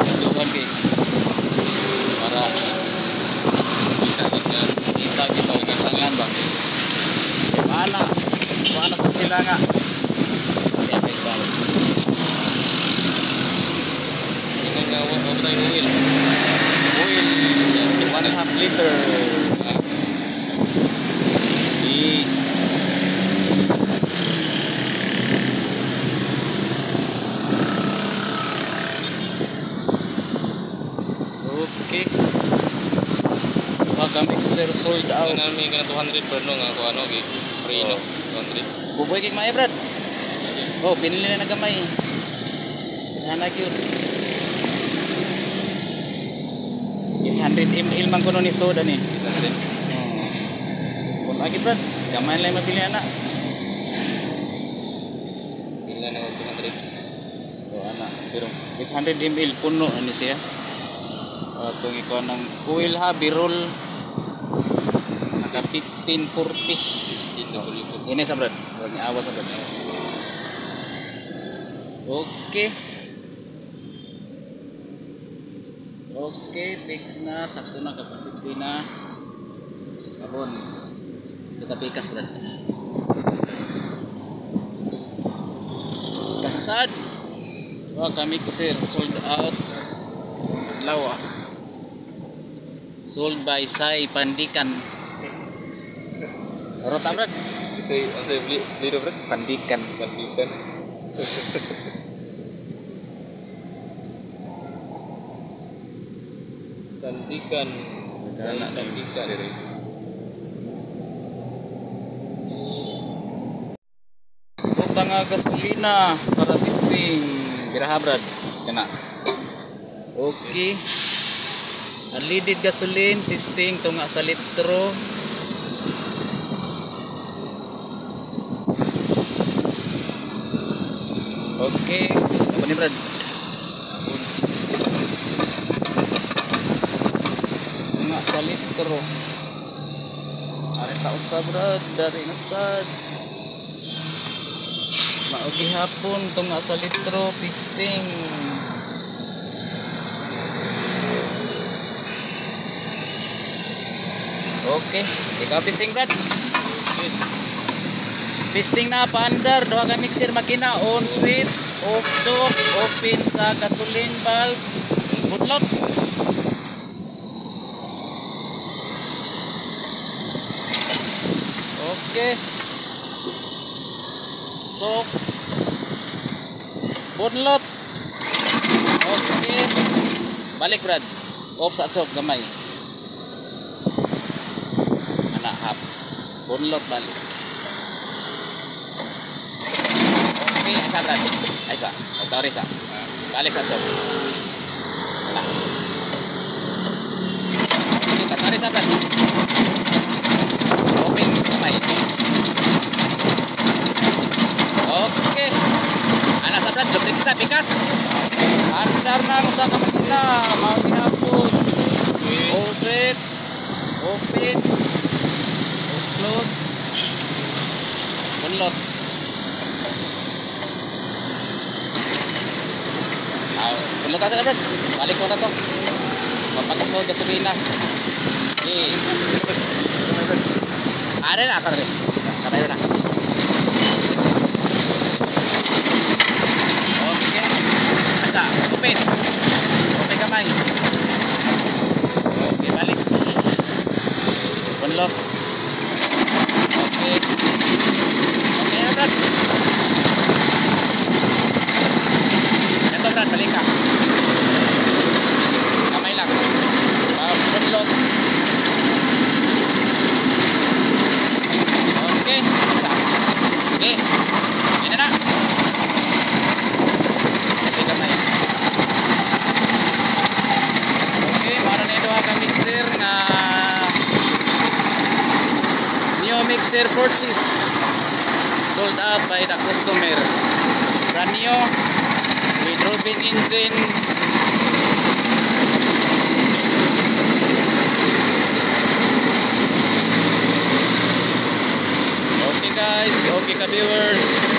Suban kay para kita tangan bang. Mana sa sila nga. Kaya kay bang. Ini nga oil. Oil 1.5 liter. Okay. Mga mixer sold out. May kana 200 per no nga ko ano gi free no 200. Buboy kay may brad. Oh, pinili na nagamay. Sana cute. 800 ml man kuno ni soda ni. 800. Kung lagi brad, gamay lang mabili ana. Pila na 200. Oh ana, pero 800 ml puno ni siya. Itong ikaw ng oil ha, birol naka 1540 ini sa brad, huwag niya awas sa brad. Okay, fix na, sakto na, capacity na kabon, kita pikas brad kasasad ka mixer sold out lawa. Sold by Sai Pandikan. Rota brad. Saya beli brad. Pandikan. Pandikan. Punta nga gasolina para testing. Biraha brad. Kena. Okay. Unleaded gasoline testing tunga sa litro. Okay, apa ni brad? Tunga sa litro. Ari ta usa brad dari nasad. Maugi hapon tunga sa litro testing. Okay, ikaw pisting brad. Pisting na paandar, doha ka mixer makina, on switch, off choke, open sa gasoline valve, butlot. Okay. Choke. Butlot. Okay. Balik brad. Off sa choke gamay. Hap bunlot balik. Okay, isa brad. Isa. Otori sa. Balik sa choke. Wala. Kita tarik sa brad. Open kamay. Okay. Ana sa brad, duplik kita pikas. Andar na sa kamina, mau gihapon. Offset. Open. Close. Bunlot. Bunlot ka brad. Balik ko na to. Magpakasod gasolina. Ada na karre. Karayo na. Okay. Asa, open. Open kamay. Okay, balik. Bunlot. Okay. Okay na brad. Ito brad, balik ka. Kamay lang. Bunlot. Okay. Okay. Yan na. Okay kamay. Okay, mara na ito ang mixer nga mixer purchase sold out by the customer. Brand new with Rubin engine. Okay guys, okay ka viewers.